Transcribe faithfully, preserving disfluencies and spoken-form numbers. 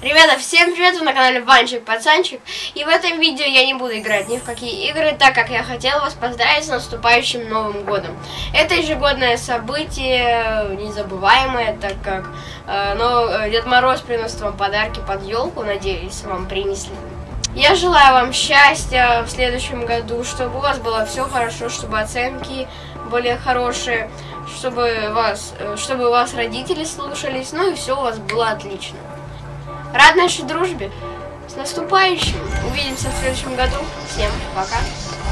Ребята, всем привет, вы на канале Ванчик Пацанчик. И в этом видео я не буду играть ни в какие игры, так как я хотела вас поздравить с наступающим Новым Годом. Это ежегодное событие, незабываемое, так как э, но Дед Мороз приносит вам подарки под елку, надеюсь, вам принесли. Я желаю вам счастья в следующем году, чтобы у вас было все хорошо, чтобы оценки были хорошие, чтобы вас, чтобы у вас родители слушались, ну и все у вас было отлично. Рад нашей дружбе. С наступающим. Увидимся в следующем году. Всем пока.